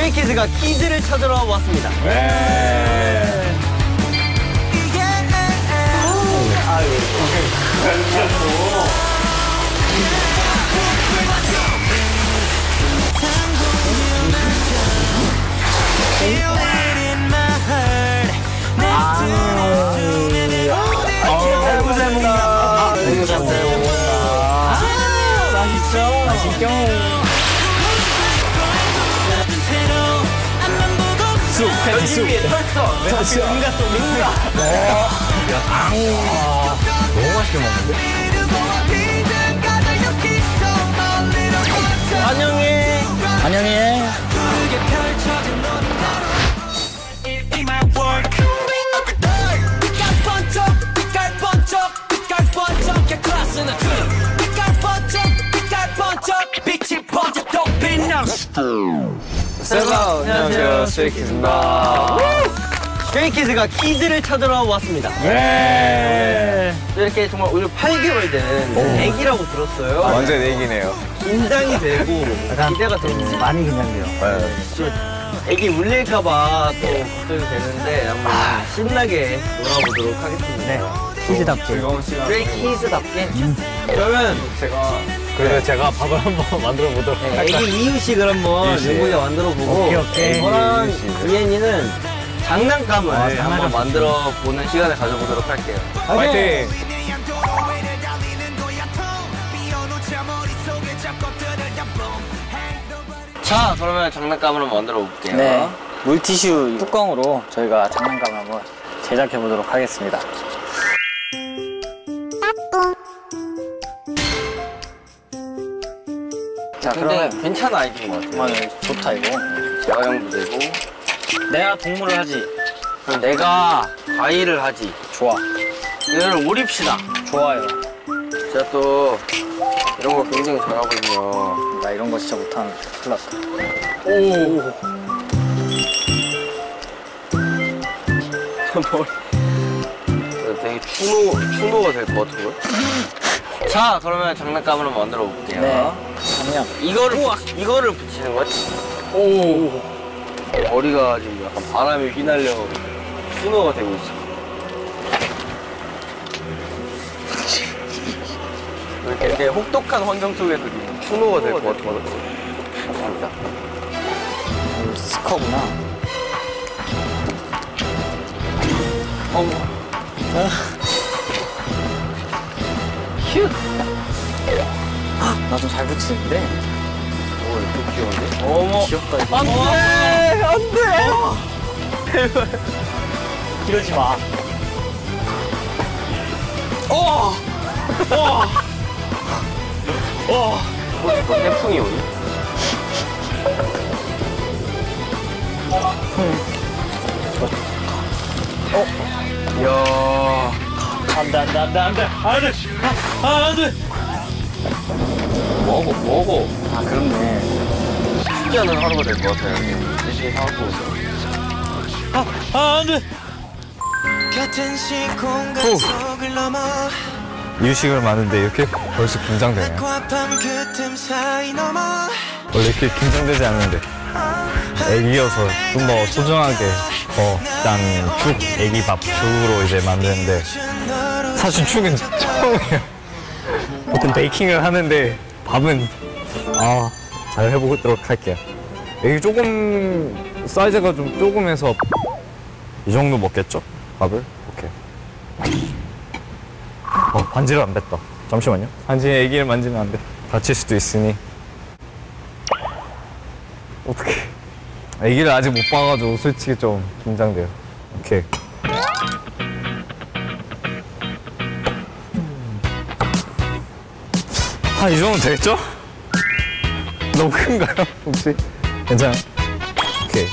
스트레이키즈가 키즈를 찾으러 왔습니다. 맛있죠? 쑥, 패티 쑥. 털썩. 민가 또 민가. 너무 맛있게 먹는데? 안녕해. 안녕해. 안녕하세요. 스트레이키즈입니다. 스트레이키즈가 키즈를 찾으러 왔습니다. 이렇게 정말 오늘 8개월 된 애기라고 들었어요. 완전 애기네요. 긴장이 되고 기대가 되고 많이 긴장돼요. 애기 울릴까봐 또 걱정이 되는데 한번 신나게 놀아보도록 하겠습니다. 네. 키즈답게. 스트레이키즈답게. 그러면 제가 밥을 한번 만들어 보도록 네, 애기 이유식을 한번 윤국이가 만들어보고 오케이. 저랑 이엔이는 장난감을 한번 만들어보는 시간을 가져보도록 할게요. 파이팅! 자, 그러면 장난감을 한번 만들어 볼게요. 네. 물티슈 뚜껑으로 저희가 장난감을 한번 제작해 보도록 하겠습니다. 자, 근데 그러면 괜찮은 아이디어인 것 같아요. 좋다 이거. 야영도 되고 내가 동물을 하지. 그럼 내가 과일을 하지. 좋아. 이거를 오립시다. 좋아요. 제가 또 이런 거 굉장히 잘하거든요. 나 이런 거 진짜 못하는데 큰일 났다. 되게 추노가 될 것 같은걸? 자, 그러면 장난감을 한번 만들어 볼게요. 네. 그냥 이거를 붙이는 거야? 오. 머리가 지금 약간 바람에 휘날려 추노가 되고 있어. 이렇게 혹독한 환경 속에서 추노가 될 것 같거든. 맞습니다. 스커구나. 휴. 나 좀 잘 붙이는데. 오, 이거 귀여운데? 어머. 귀엽다 이거. 안 돼! 안 돼! 이러지 마. 태풍이 오니? 이야. 안돼. 먹어. 아 그렇네. 쉽지 않은 하루가 될 것 같아요. 열심히 사갖고 오세요. 안돼. 이유식을 만드는데 이렇게 벌써 긴장되네요. 원래 이렇게 긴장되지 않는데 애기여서 좀 더 소중하게 일단 애기 밥 죽으로 이제 만드는데 사실 죽은 처음이에요. 보통 베이킹을 하는데 밥은 잘 해보도록 할게요. 애기 조금 사이즈가 좀 조금해서 이 정도 먹겠죠? 밥을? 오케이. 반지를 안 뱉다. 잠시만요. 반지에 애기를 만지면 안 돼. 다칠 수도 있으니. 어떡해. 애기를 아직 못 봐가지고 솔직히 좀 긴장돼요. 오케이. 이 정도면 되겠죠? 너무 큰가요? 혹시? 괜찮아요? 오케이.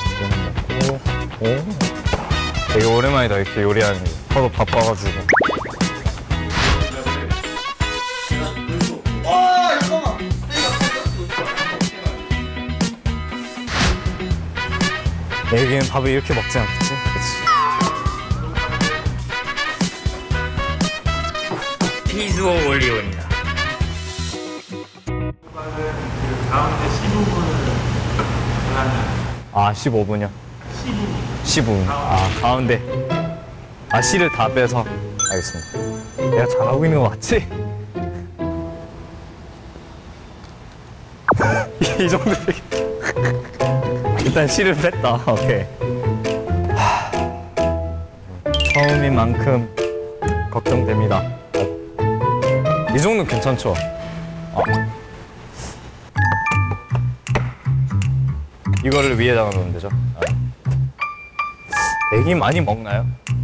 되게 오랜만이다, 이렇게 요리하는 게. 하도 바빠가지고. 애기는 밥을 이렇게 먹지 않겠지? 그치? 피즈오 올리오입니다. 가운데 15분을 아, 15분이요? 15분. 아, 가운데. 아, C를 다 빼서. 알겠습니다. 내가 잘하고 있는 거 맞지? 이 정도 되겠다. 일단 C를 뺐다. 오케이. 처음인 만큼 걱정됩니다. 이 정도는 괜찮죠? 이거를 위에다가 놓으면 되죠? 애기 많이 먹나요?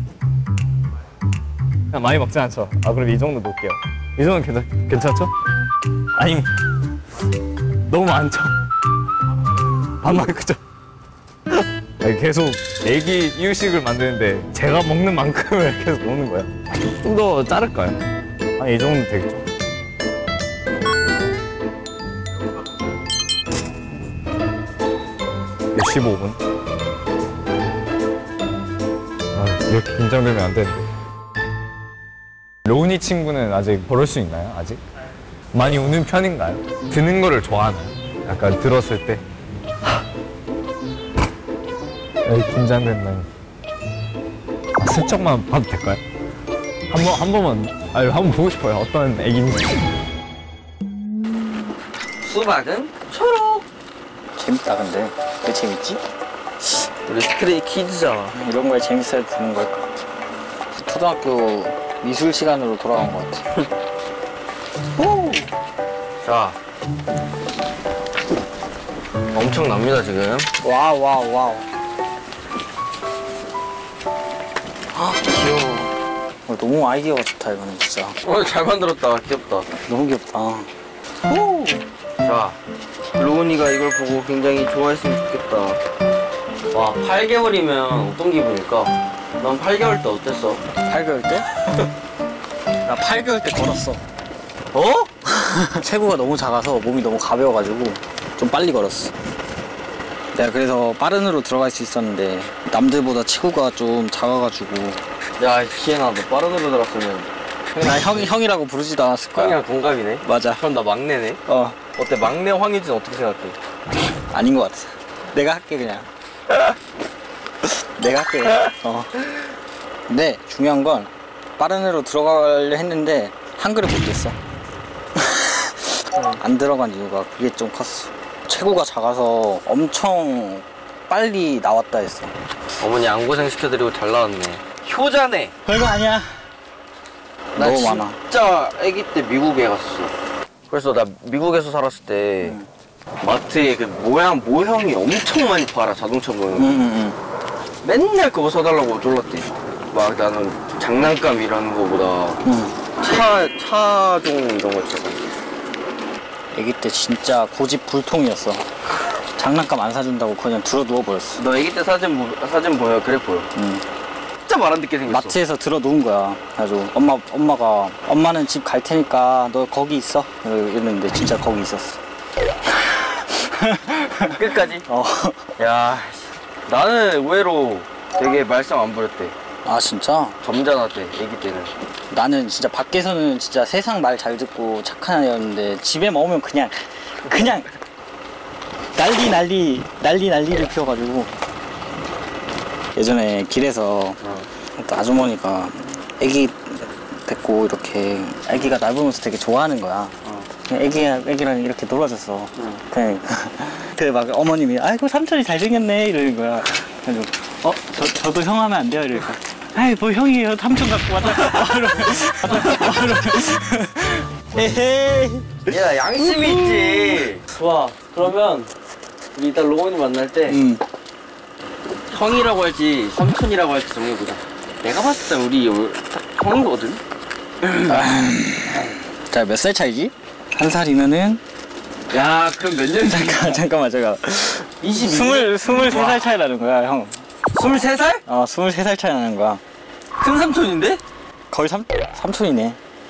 그냥 많이 먹진 않죠? 그럼 이 정도 놓을게요. 이 정도는 괜찮죠? 아니, 너무 많죠? 반만 그죠? 계속 애기 이유식을 만드는데 제가 먹는 만큼을 계속 먹는 거예요. 좀 더 자를까요? 한 이 정도 되겠죠? 네, 15분. 이렇게 긴장되면 안 되는데. 로운이 친구는 아직 걸을 수 있나요? 아직? 많이 우는 편인가요? 드는 거를 좋아하나요? 약간 들었을 때 긴장된다니. 슬쩍만 봐도 될까요? 한 번만 한번 보고 싶어요. 어떤 애기인지. 수박은 초록. 재밌다 근데. 왜 재밌지? 우리 스트레이 키즈잖아. 이런 거에 재밌어야 되는 걸까? 초등학교 미술 시간으로 돌아간 것 같아. 자, 엄청납니다 지금. 와우 와우 와우. 귀여워. 너무 아이디어가 좋다 이거는 진짜. 잘 만들었다. 귀엽다. 너무 귀엽다. 자, 로운이가 이걸 보고 굉장히 좋아했으면 좋겠다. 와, 8개월이면 어떤 기분일까? 넌 8개월 때 어땠어? 8개월 때? 나 8개월 때 걸었어. 어? 체구가 너무 작아서 몸이 너무 가벼워가지고 좀 빨리 걸었어. 내가 그래서 빠른으로 들어갈 수 있었는데 남들보다 체구가 좀 작아가지고. 야, 희애나, 너 빠른으로 들었으면. 나 형이라고 부르지도 않았을 거야. 형이랑 동갑이네? 맞아. 그럼 나 막내네? 어때, 막내 황유진 어떻게 생각해? 아닌 것 같아. 내가 할게 그냥. 내가 할게. 근데 중요한 건 빠른으로 들어가려 했는데 한글을 못했어. 안 들어간 이유가 그게 좀 컸어. 체구가 작아서 엄청 빨리 나왔다 했어. 어머니 안고생 시켜드리고 잘 나왔네. 효자네. 별거 아니야. 나 너무 많아. 진짜 아기 때 미국에 갔었어. 그래서 나 미국에서 살았을 때 마트에 그 모형이 엄청 많이 팔아. 자동차 모형. 맨날 그거 사달라고 졸랐대. 막 나는 장난감이라는 거보다 차종 이런 거 있잖아. 아기 때 진짜 고집 불통이었어. 장난감 안 사준다고 그냥 들어 누워버렸어. 너 아기 때 사진 보여? 그래 보여. 진짜 말 안 듣게 생겼어. 마트에서 들어 누운 거야. 그래가지고 엄마가 엄마는 집 갈 테니까 너 거기 있어. 이랬는데 진짜 거기 있었어. 끝까지? 야, 나는 의외로 되게 말썽 안 부렸대. 아 진짜? 점잖았대, 아기 때는. 나는 진짜 밖에서는 진짜 세상 말 잘 듣고 착한 애였는데 집에만 오면 그냥 난리를 피워가지고. 예전에 길에서 또 아주머니가 애기 데리고 이렇게 애기가 날 보면서 되게 좋아하는 거야. 그냥 애기랑 이렇게 놀아줬어. 그냥 그 막 어머님이 아이고 삼촌이 잘생겼네 이러는 거야. 그래가지고 저도 형 하면 안 돼요? 이러니까 아이 뭐 형이에요, 삼촌 갖고 왔다. 에헤이. 야, 양심이 있지. 좋아. 그러면 우리 이따 로운이 만날 때 형이라고 할지 삼촌이라고 할지 정해보자. 내가 봤을 때 우리 딱 형이거든? 자, 몇 살 차이지? 한 살이면은 야, 그럼 몇 년 차이야? 잠깐만 23살 차이 나는 거야, 형. 23살? 23살 차이 나는 거야. 큰 삼촌인데? 거의 삼촌이네.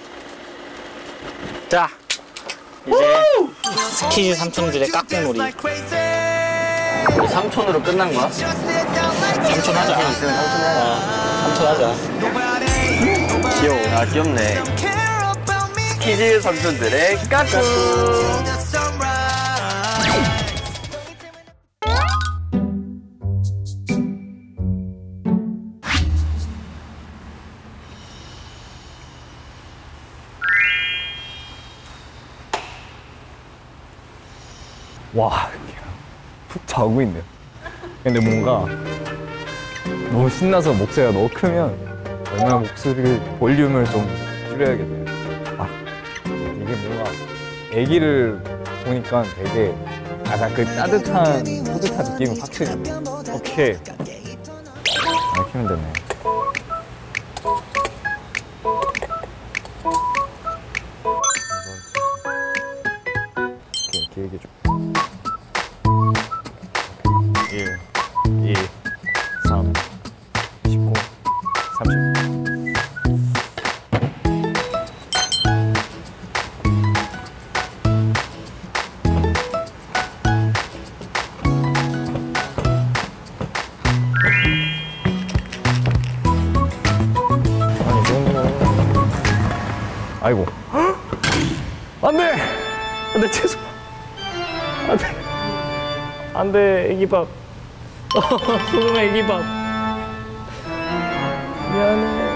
자, 이제 스키즈 삼촌들의 깍꿍놀이. 우리 삼촌으로 끝난 거야? 삼촌 하자. 삼촌 하자. 귀여워. 아, 귀엽네. 스키즈 삼촌들의 까꿍. 와, 푹 자고 있네요. 근데 뭔가 너무 신나서 목소리가 너무 크면 얼마나 목소리 볼륨을 좀 줄여야겠네요. 아, 이게 뭔가 애기를 보니까 되게 약간 그 따뜻한 느낌이 확실히 이렇게 키우면 되네. 길게 좀 1, 2, 3, 19, 30. 아니, 너무. 아이고. 안 돼! 안 돼, 죄송. 안 돼. 안 돼, 애기밥. 소금아, 애기밥. 미안해.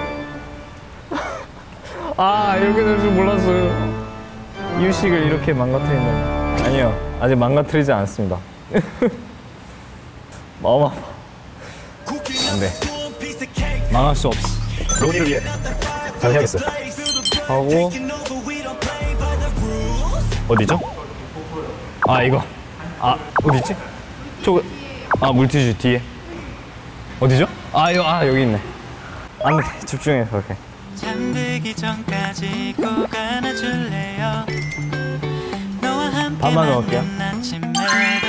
아, 이렇게 될 줄 몰랐어요. 이유식을 이렇게 망가뜨린다니. 아니요, 아직 망가뜨리지 않았습니다. 마음 아파. 안 돼. 망할 수 없어. 로니를 위해 잘 해야겠어. 하고. 어디죠? 아, 이거. 아, 어디있지? 저거. 아, 물티슈 뒤에. 어디죠? 아, 이거, 아, 여기 있네. 안 돼, 집중해, 그렇게. 잠들기 전까지 꼭 안아줄래요. 너와 함께 반만 넣을게요. 만난 아침에도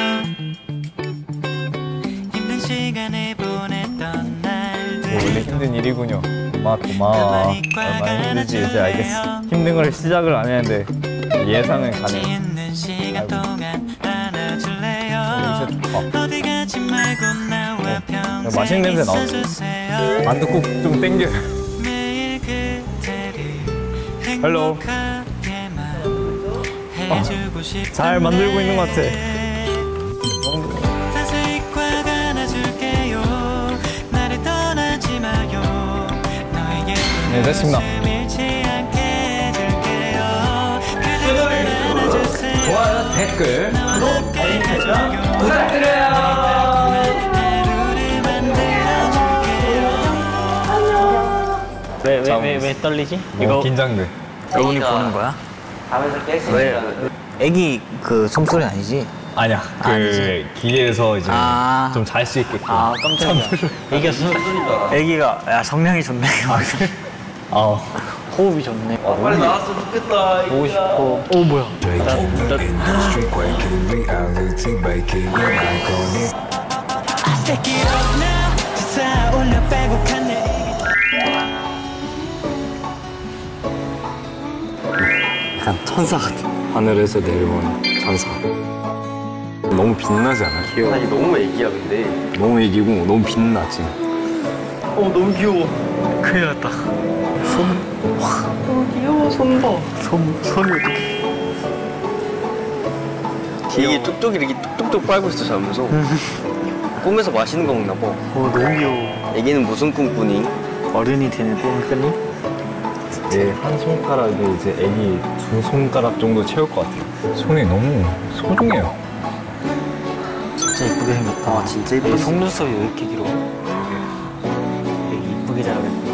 힘든 시간을 보냈던 날들. 원래 힘든 일이군요. 엄마 고마워. 얼마나 힘들지 이제 알겠어. 힘든 걸 시작을 안 했는데 예상은 가네. 있는 시간 동안 안아줄래요. 좋다. 어디 가지 말고 나와 평생 맛있는 냄새 나오네. 있어주세요. 만두 꼭 좀 땡겨. 매일 그대를 헬로. 행복하게만 해주고 싶은데 잘 만들고 있는 것 같아. 자세히 꽉 안아줄게요. 나를 떠나지 마요. 너에게 네, 됐습니다. 잃지 않게 해줄게요. 그대를 안아주세요. 좋아요, 댓글. 구독, 알림 설정 부탁드려요. 하루를 만들어줄게요. 왜 떨리지? 이거 긴장돼. 애기 보는 거야? 밤에서 깰수 왜? 있다는. 애기 그 숨소리 아니지? 아니야. 그 아니지. 기계에서 이제 아. 좀 잘 수 있게끔. 아, 깜짝이야. 애기가 야 성량이 좋네. 아. 호흡이 좋네. 빨리 나왔으면 좋겠다. 보고 싶어. 오 뭐야? Take it up now. 지사 올려 빼곡한 내 약간 천사 같아. 하늘에서 내려온 천사. 너무 빛나지 않아? 귀여워. 아니 너무 애기야 근데. 너무 애기고 너무 빛나지. 너무 귀여워. 큰일 났다. 귀여워 손 봐. 손이 어떻게? 되게 뚝뚝 이렇게 뚝뚝뚝 빨고 있어 자면서. 꿈에서 맛있는 거 먹나 봐. 너무 귀여워. 애기는 무슨 꿈 꾸니? 어른이 되는 꿈을 꾸니? 한 손가락이 이제 애기 2손가락 정도 채울 것 같아요. 손이 너무 소중해요. 진짜 이쁘게 생겼다. 아 진짜 이쁘다. 속눈썹이 왜 이렇게 길어? 되게 이쁘게 자라겠다.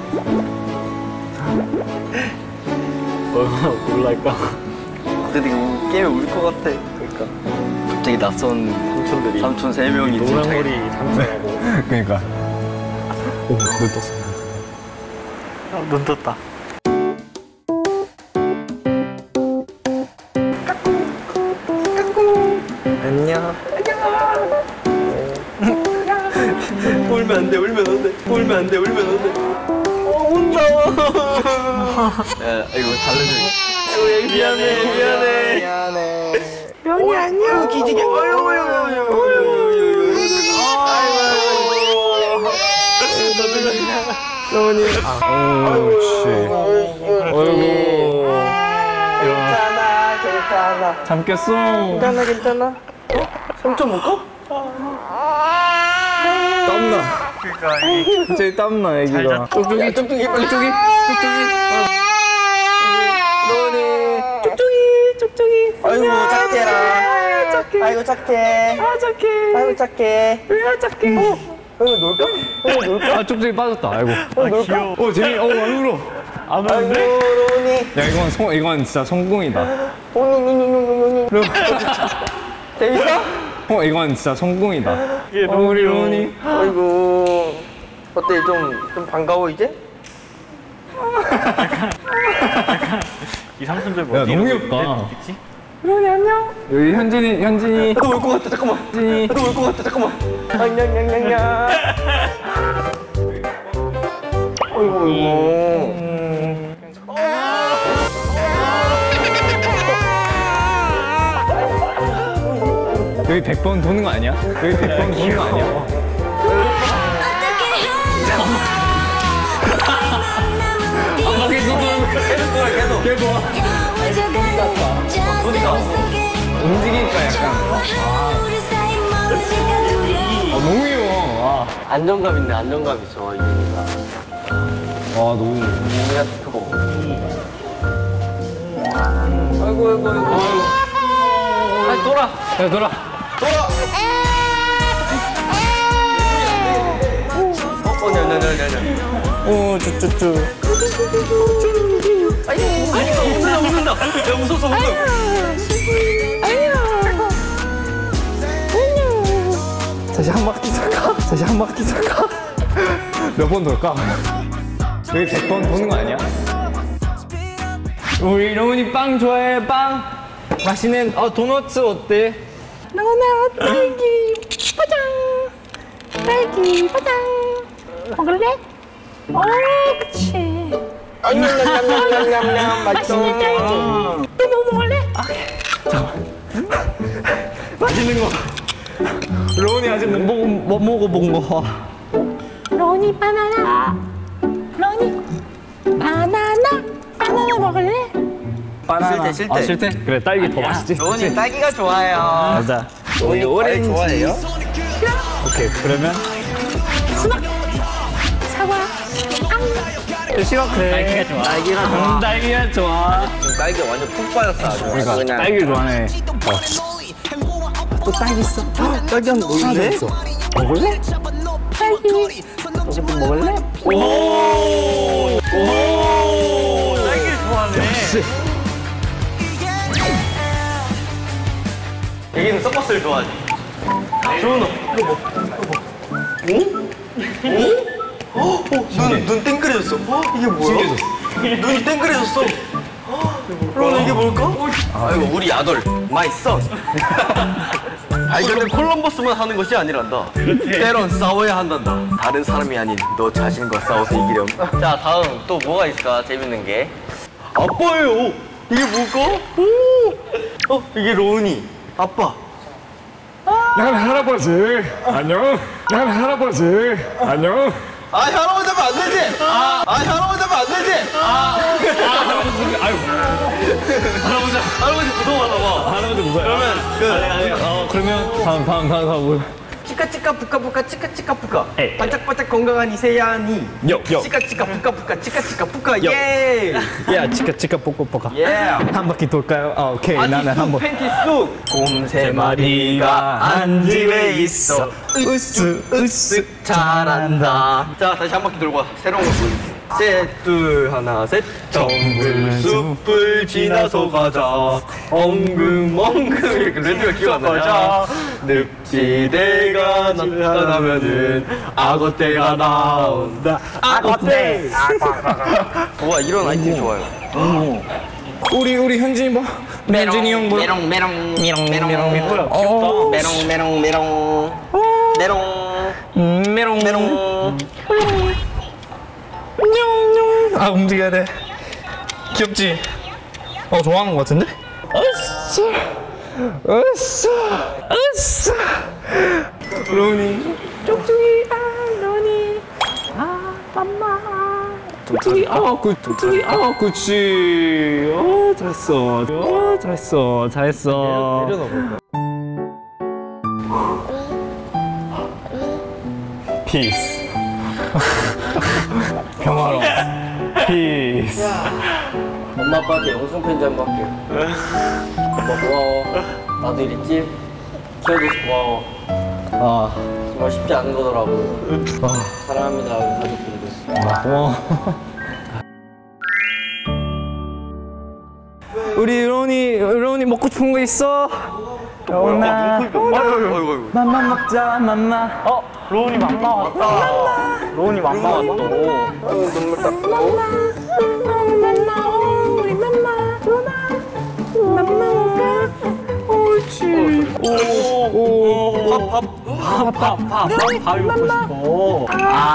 얼마나 놀랄까? 근데 이거 깨면 울 것 같아. 그러니까 갑자기 낯선 삼촌들이 삼촌 3명이 노랑머리 삼촌하고 그러니까. 오, 눈 떴어. 눈 떴다. 안녕. 울면 안 돼, 울면 안 돼. 울면 안 돼, 울면 안 돼. 운다. 야, 이거 달래줘. 아이고, 미안해, 미안해. 미안해. 명이 안녕. 기지개. 너무니. 옳지. 어이구. 괜찮아. 잠겼어. 괜찮아. 삼촌 먹고? 땀나. 갑자기 땀나, 애기가. 쪽쪽이, 쪽쪽이, 빨리 쪽이. 너무니. 쪽쪽이. 아이고, 작게라. 아이고 착해. 아 착해. 아이고 착해. 왜 착해? 형이 놀까? 형이 놀까? 아 쪽쪽이 빠졌다. 아이고. 놀까? 재미. 안 울어. 안 아이고 로운이. 야 이건 진짜 성공이다. 재밌어? 이건 진짜 성공이다. 우리 로운이. 아이고 어때 좀 반가워 이제? 이 삼순절 야 너무 귀엽다. 로운이 안녕. 여기 현진이. 너 올 것 같아 잠깐만. 너 올 것 같아 잠깐만. 안녕냥냥냥. 어이구. 여기 100번 도는 거 아니야? 여기 100번 도는 거 아니야? 계속 와. 움직이니까 약간. 너무 귀여워. 안정감 있네 안정감 있어 이민이가. 너무. 이민이가 크고. 아이고. 다시 돌아. 야 돌아. 네. 쭈쭈쭈. 웃는다. 야 웃었어 웃어. 다시 한 바퀴 살까? 몇 번 돌까? 여기 100번 도는 거 아니야? 우리 로운이 빵 좋아해. 빵 맛있는 도너츠 어때? 도넛 딸기 포장 딸기 포장 먹을래? 그치 냠냠냠냠냠 맛있어. 맛있는 딸기 또 뭐 먹을래? 맛있는 거. 로운이 아직 못 먹어본 거. 로니 바나나 로니 바나나 먹을래? 바나나. 싫대. 싫대? 그래 딸기 더 맛있지. 로운이 딸기가 좋아요. 맞아. 로운이 오렌지 좋아해요? 오케이 그러면 사과 싫어 그래. 딸기가 좋아. 딸기가 좋아. 딸기 완전 푹 빠졌어 아주. 그러니까 그냥. 딸기를 좋아하네. 또 딸기 있어. 딸기 한번 먹을래? 먹을래? 딸기 조금 먹을래? 딸기를 좋아하네. 얘기는 서커스를 좋아하지. 조은호 이거 뭐? 눈 땡그레졌어. 이게 뭐야? 눈이 땡그레졌어. 로운 이게 뭘까? 아이고 우리 아들 마이 선. 발견된 콜럼버스만 하는 것이 아니란다. 때론 싸워야 한단다. 다른 사람이 아닌 너 자신과 싸워서 이기렴. 자 다음 또 뭐가 있을까 재밌는 게. 아빠예요. 이게 뭘까? 이게 로운이 아빠. 난 할아버지. 안녕. 난 할아버지. 안녕. 아 할아버지 하면 안 되지. 할아버지 하면 안 되지. 할아버지 무서워하나 봐. 할아버지 무서워. 그러면 다음. 치카치카 부카부카 치카치카 부카. 에이. 반짝반짝 건강한 이세연이. 요. 치카치카 부카부카 치카치카 부카. 예. 야 치카 뽀뽀뽀가. 예. 한 바퀴 돌까요? 오케이 나는 한 번. 팬티 쑥. 곰 세 마리가 한 집에 있어. 으쓱 잘한다. 자 다시 한 바퀴 돌고 와. 새로운 거 보여줄게. 셋, 둘, 하나, 셋. 정글 숲을 지나서 가자. 엉금엉금 이렇게 레드가 기억 안 나냐? 늪지대가 나타나면은 악어떼가 나온다. 악어떼. 와 이런 아이템 좋아요. 우리 현진이 뭐? 현진이 형 뭐? 메롱 메롱 메롱 메롱 메롱 메롱 메롱 메롱 아 움직여야 돼. 귀엽지? 좋아하는 거 같은데? 으쌰 로운이 쪽쪽이 로니 맘마 그치 잘했어 피스 평화로워 피스 엄마 아빠한테 영상 편지 한번 할게. 엄마 고마워. 나도 이랬지? 그래도 고마워. 아, 정말 쉽지 않은 거더라고. 사랑합니다, 우리 가족분들. 고마워. 우리 로니 먹고 싶은 거 있어? 로나, 맘마 먹자, 맘마. 로운이 맘마 왔다. 로운이 맘마 왔다. 눈물 닦고. 맘마 우리 맘마 로나 맘마 먹자 옳지 밥 먹고 싶어.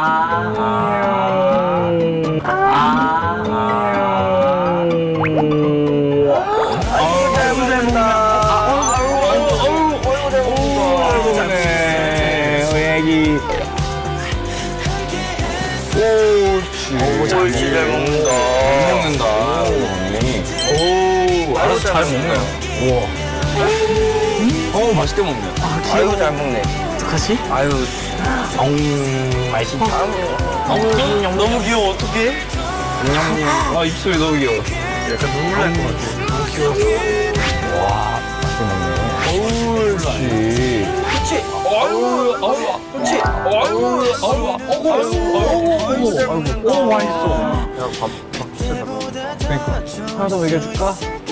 옳지, 잘 먹는다. 오, 알아서 잘 먹네요. 우와. 맛있게 먹네. 아이고, 잘 먹네. 어떡하지? 아유, 맛있다. 너무 귀여워, 어떡해? 아, 입술이 너무 귀여워. 약간 눈물 날 것 같아. 너무 귀여워서. 와, 맛있게 먹네. 옳지. 그렇지. 아이고, 그렇지. 아이고, 아이고, 잘 먹는다. 오, 맛있어. 야, 밥 진짜 잘 먹는다. 그러니까. 하나 더 먹여줄까?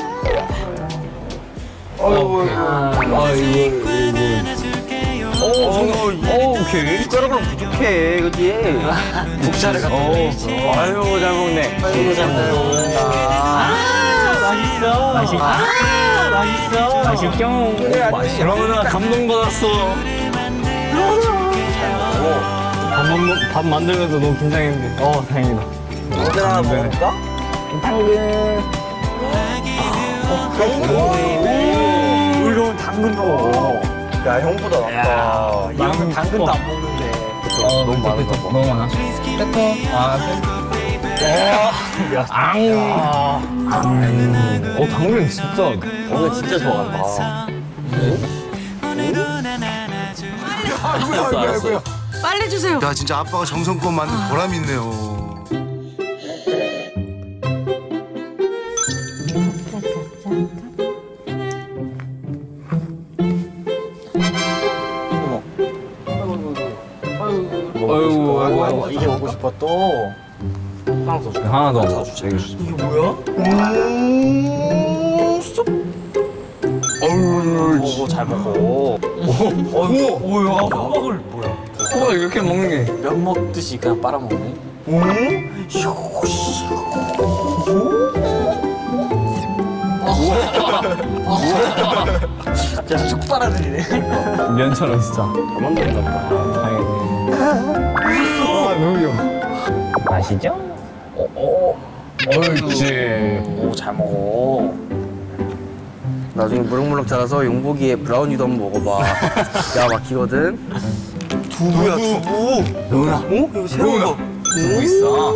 아이고, 오케이. 숟가락으로 부족해, 그지? 국자를 갖다 아유, 잘 먹네. 아이고, 잘 먹는다. 맛있어. 맛있어. 맛있죠? 그러면 감동받았어. 밥 만들면서 너무 긴장했는데. 다행이다. 당근 하나 먹을까? 우리 당근 먹어. 야, 형보다 낫다. 이 형은 당근도 안 먹는데. 너무 많은가 봐. 너무 많아. 당근 진짜. 오늘 진짜 좋아한다. 알았어. 빨리 주세요 야 진짜 아빠가 정성껏 만든 보람이 있네요. 아이고, 이게 먹고 싶어 또. 하나 더. 이게 뭐야? 오, 잘 먹어. 뭐야? 호박을 뭐야? 호박 이렇게 먹는 게. 면 먹듯이 그냥 빨아먹네. 진짜 쭉 빨아들이네. 면처럼 진짜. 다 만들었나 보다. 다행이네. 너무 귀여워. 맛이죠? 옳지. 오, 잘 먹어. 나중에 무럭무럭 자라서 용복이의 브라우니도 한번 먹어봐. 야, 막히거든. 두부야, 두부. 너나. 어? 이거 새로운 거. 두부 있어.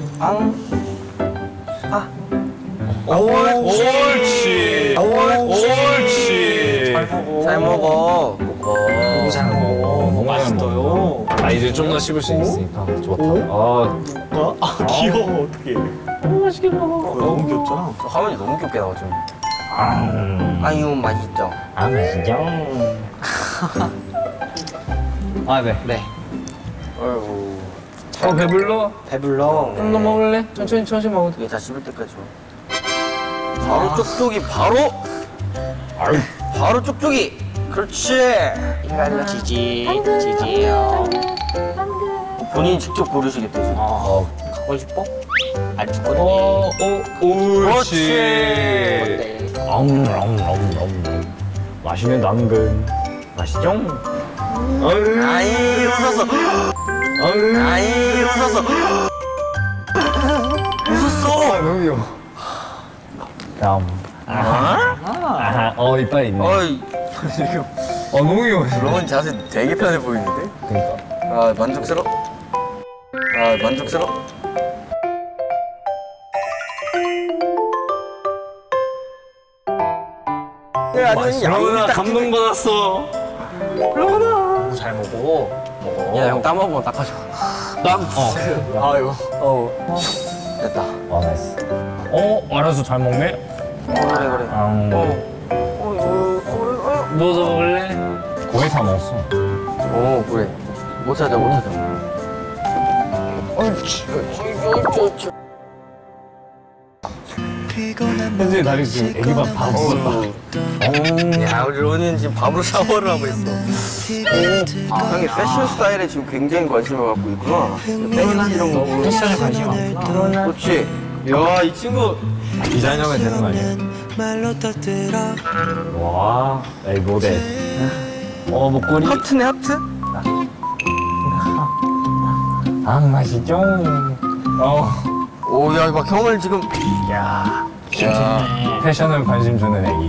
옳지. 옳지. 잘 먹어. 오, 잘 먹어. 너무 맛있어요. 아, 이제 좀 더 씹을 수 있으니까 좋다. 귀여워, 어떡해. 너무 귀엽잖아. 화면이 너무 귀엽게 나와, 좀. 아유, 맛있죠? 아, 맛있죠? 아, 네. 네. 배불러? 배불러. 좀 더 먹을래? 천천히 먹어도 돼. 이게 다 씹을 때까지 줘. 바로 쪽쪽이, 바로! 바로 쪽쪽이! 그렇지! 지지요. 본인이 직접 고르시겠대, 지금. 가고 싶어? 안 죽거든요. 옳지. 맛있는 당근. 맛있죠? 아이, 웃었어. 아이, 웃었어. 웃었어. 너무 귀여워. 이빨 있네. 어이, 너무 귀여워. 그런 자세 되게 편해 보이는데? 그러니까. 아, 만족스러워? 아, 만족스러워? 러나 감동받았어. 오, 잘 먹어. 야, 형 땀 한 번 닦아줘. 아유. 됐다. 나이스. 알아서 잘 먹네. 그래, 그래. 너도 먹을래? 거의 다 먹었어. 오 그래. 못 찾아 못 찾아. 현진이 다리 지금 애기밥 다 먹었다. 야 우리 로니는 지금 밥으로 샤워를 하고 있어. 형이 패션 스타일에 지금 굉장히 관심을 갖고 있구나. 팬티 이런 거. 패션에 관심 많구나. 그렇지. 야 이 친구. 디자이너가 되는 거 아니야? 와, 에이 모델. 목걸이. 하트네 하트? 아, 맛있죠? 오야 막 형을 지금. 야, 패션에 관심 주는 애기.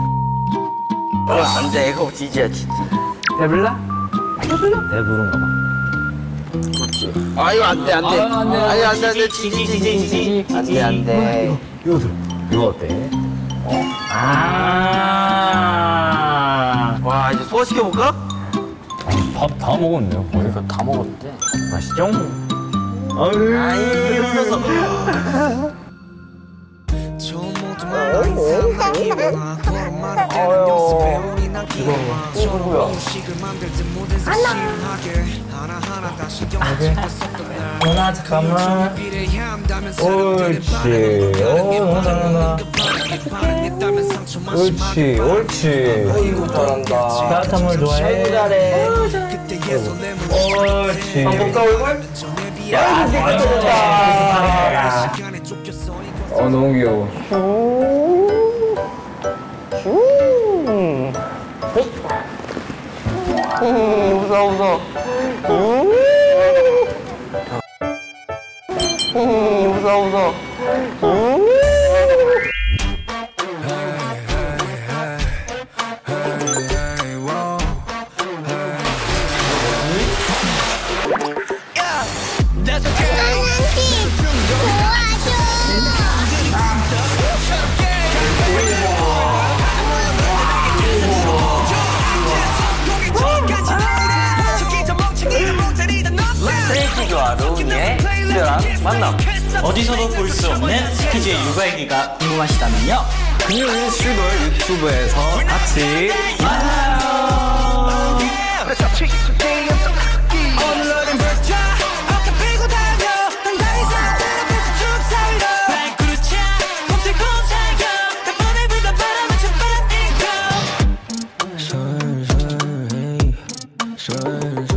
남자 애가 지지야 지지. 배불러? 배부른가 봐. 그렇지. 아유 안돼 안돼. 아유 안돼 안돼 지지. 안돼 안돼. 이거 들어. 이거 어때? 와 이제 소화시켜 볼까? 밥 다 먹었네요. 거의. 다 먹었는데. 맛있죠? 아이 웃어서. 누나 잠깐만. 옳지. 누나. 옳지, 옳지. 아이고 잘한다. 따뜻한 물 좋아해? 잘해. 옳지. 한번 볼까 얼굴? 야 잘했다. 너무 귀여워. 웃어 웃어. 웃어 웃어. 스트레이키즈와 로운의 특별한 만남. 어디서도 볼 수 없는 스키즈의 육아얘기가 궁금하시다면요. 금요일 슈돌 유튜브에서 같이 오늘은 벌써 어깨 펴고 달려 난 더 이상 내 앞에서 쭉 살려 발구르차 곰슬곰살겨 단번에 불다 바람을 좀 빨아들이고